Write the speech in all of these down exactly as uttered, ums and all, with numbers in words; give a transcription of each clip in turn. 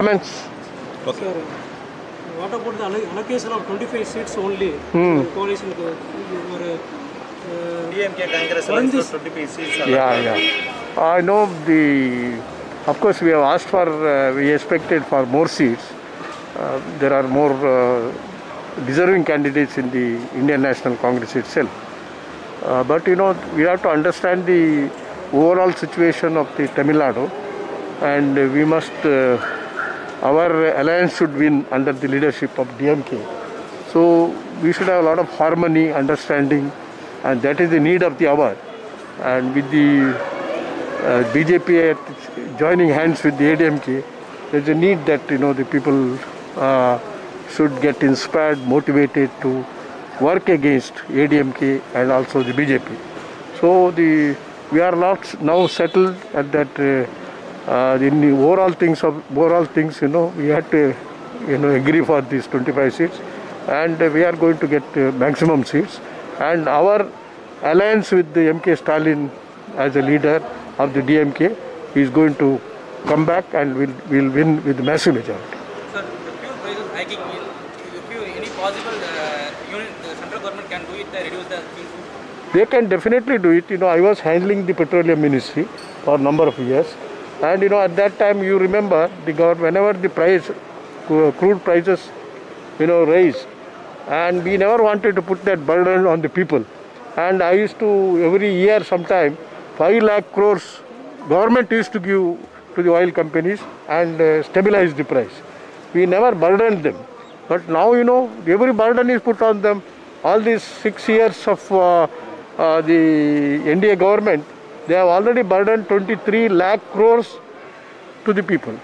Comments? Okay. Sir, what about the allocation of twenty-five seats only? Hmm. Coalition, uh, D M K Congress allows twenty-five seats. Yeah, yeah. I know the. Of course, we have asked for. Uh, we expected for more seats. Uh, there are more uh, deserving candidates in the Indian National Congress itself. Uh, but you know, we have to understand the overall situation of the Tamil Nadu, and uh, we must. Uh, our alliance should win under the leadership of D M K. So we should have a lot of harmony, understanding, and that is the need of the hour. And with the uh, B J P joining hands with the A D M K, there is a need that you know the people uh, should get inspired, motivated to work against A D M K and also the B J P. So the we are not now settled at that. Uh, uh, in the overall things of overall things, you know, we had to you know agree for these twenty-five seats, and uh, we are going to get uh, maximum seats. And our alliance with the M K Stalin as a leader of the D M K is going to come back and will will win with massive majority. Sir, the fuel prices hiking, if you any possible uh, unit, the central government can do it, uh, reduce the fuel? They can definitely do it. You know, I was handling the petroleum ministry for a number of years, and you know, at that time, you remember the government, whenever the price, crude prices, you know, raised, and we never wanted to put that burden on the people. And I used to every year, sometime, five lakh crores government used to give to the oil companies and uh, stabilize the price. We never burdened them. But now, you know, every burden is put on them. All these six years of uh, uh, the N D A government, they have already burdened twenty-three lakh crores to the people.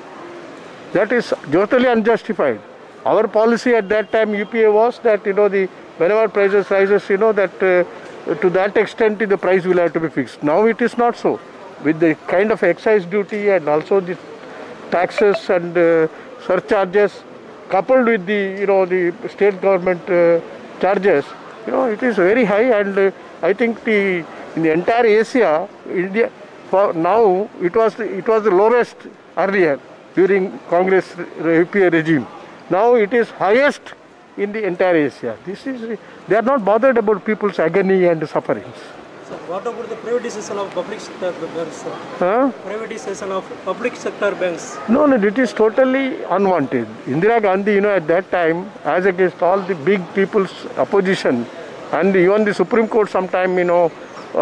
That is totally unjustified. Our policy at that time, U P A, was that, you know, the whenever prices rises, you know, that uh, to that extent the price will have to be fixed. Now it is not so. With the kind of excise duty and also the taxes and uh, surcharges, coupled with the, you know, the state government uh, charges, you know, it is very high. And uh, I think the in the entire Asia, India, for now it was it was the lowest earlier during Congress U P A regime. Now it is highest in the entire Asia. This is they are not bothered about people's agony and sufferings. So what about the privatization of public sector banks? Sir? Huh? Privatization of public sector banks. No, no, it is totally unwanted. Indira Gandhi, you know, at that time, as against all the big people's opposition, and even the Supreme Court sometime, you know,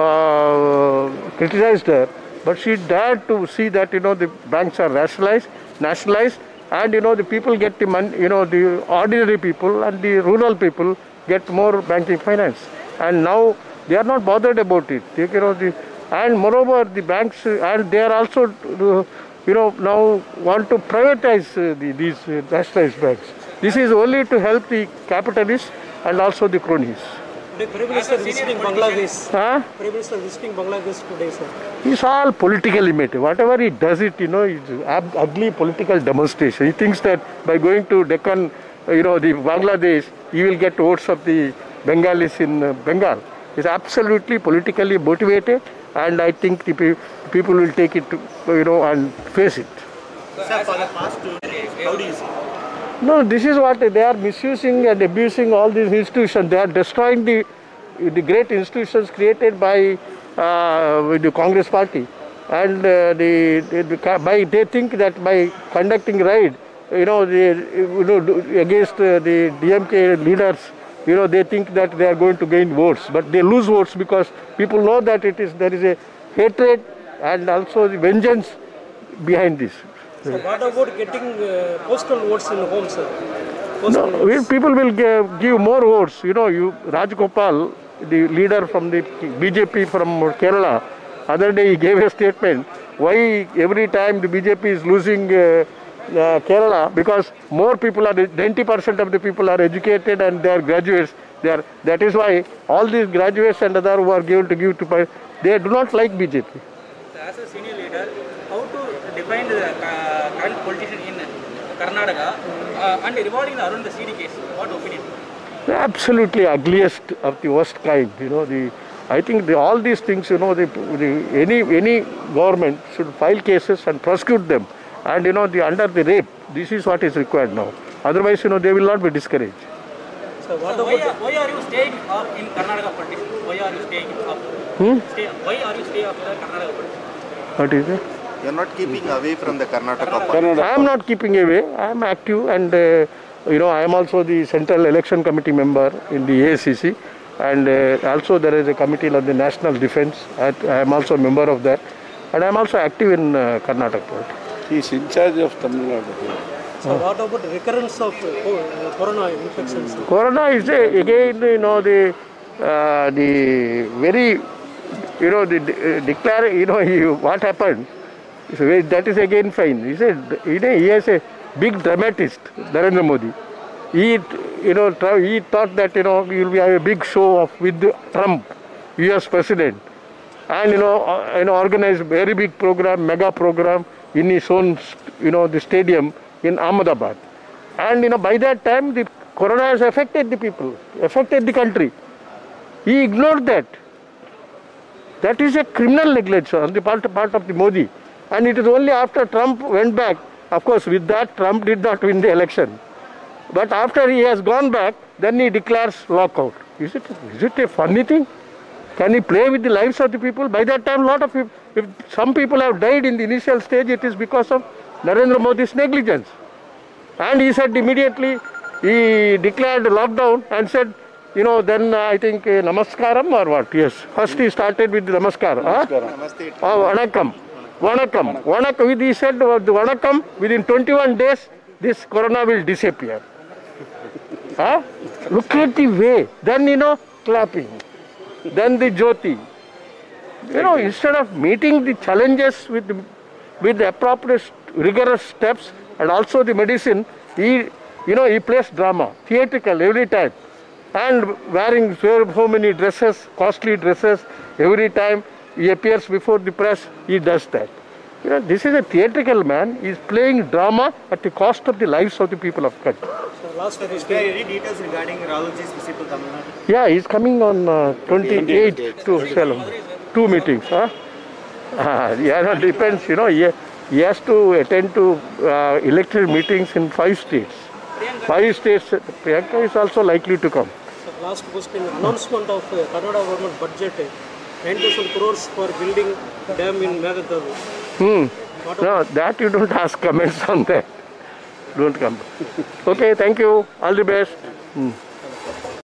uh, criticized her, but she dared to see that, you know, the banks are rationalized, nationalized, and, you know, the people get the money, you know, the ordinary people and the rural people get more banking finance. And now they are not bothered about it. They, you know, the, and moreover, the banks, and they are also, uh, you know, now want to privatize uh, the, these uh, nationalized banks. This is only to help the capitalists and also the cronies. The Prime Minister visiting Bangladesh. Huh? Prime Minister visiting Bangladesh today, sir. It's all politically motivated. Whatever he does it, you know, it's ab ugly political demonstration. He thinks that by going to Deccan, you know, the Bangladesh, he will get votes of the Bengalis in uh, Bengal. It's absolutely politically motivated, and I think the pe people will take it, to, you know, and face it. Sir, for the past two days, how do you see? No, this is what they are misusing and abusing all these institutions. They are destroying the the great institutions created by uh, with the Congress party, and uh, the, the by they think that by conducting raid, you know, the, you know, against uh, the D M K leaders, you know, they think that they are going to gain votes, but they lose votes because people know that it is there is a hatred and also the vengeance behind this. So what about getting uh, postal votes in home, sir? Postal No, we, people will give, give more votes. You know, you Rajgopal, the leader from the B J P from Kerala, other day he gave a statement why every time the B J P is losing uh, uh, Kerala, because more people are, ninety percent of the people are educated and they are graduates. They are, that is why all these graduates and other who are given to give to, they do not like B J P. As a senior leader, how to define the uh, current politician in Karnataka uh, and regarding the Arun the C D case? What opinion? The absolutely ugliest of the worst kind. You know, the I think the, all these things, you know, the, the, any any government should file cases and prosecute them and you know the under the rape. This is what is required now. Otherwise, you know, they will not be discouraged. So what So about why, the, are- why are you staying up in Karnataka politics? Why are you staying up? Hmm? Stay, why are you staying up in Karnataka politics? What is it? You're not keeping away from the Karnataka politics. I am not keeping away. I am active, and uh, you know, I am also the Central Election Committee member in the A I C C, and uh, also there is a committee on the National Defence. I, I am also a member of that, and I am also active in uh, Karnataka politics. He is in charge of Tamil Nadu. so what about recurrence of uh, co- uh, corona infections? Corona is a, again, you know, the uh, the very, you know, the uh, declare, you know, he, what happened. So that is again fine. He said, you know, he has a big dramatist, Narendra Modi. He, you know, tra- he thought that, you know, he will have a big show of with Trump, U S president, and you know, uh, you know, organize a very big program, mega program in his own, you know, the stadium in Ahmedabad. And you know, by that time, the corona has affected the people, affected the country. He ignored that. That is a criminal negligence on the part, part of the Modi. And it is only after Trump went back, of course, with that Trump did not win the election. But after he has gone back, then he declares lockout. Is it, is it a funny thing? Can he play with the lives of the people? By that time, lot of people, if some people have died in the initial stage, it is because of Narendra Modi's negligence. And he said immediately, he declared lockdown and said, you know, then uh, I think uh, Namaskaram or what? Yes. First he started with the Namaskar. Huh? Namaste. Oh, Vanakkam. Vanakkam. Vanakkam. He said uh, the Vanakkam, within twenty-one days, this corona will disappear. Huh? Look at the way. Then, you know, clapping. Then the Jyoti. You know, instead of meeting the challenges with the, with the appropriate rigorous steps and also the medicine, he, you know, he plays drama, theatrical every time. And wearing so so many dresses, costly dresses, every time he appears before the press, he does that. You know, this is a theatrical man. He is playing drama at the cost of the lives of the people of country. So last Is question. there any details regarding Rahulji's visit to Tamil Nadu? Yeah, he's coming on uh, twenty-eighth to Salem. Two meetings, huh? Uh, yeah, no, depends, you know, he, he has to attend to uh, elected meetings in five states. Five states, Priyanka is also likely to come. So last question. Announcement of uh, Karnataka government budget, nine thousand crores for building dam in Meghalaya. Hmm. No, that you don't ask comments on that. Don't come. Okay, thank you. All the best. Hmm.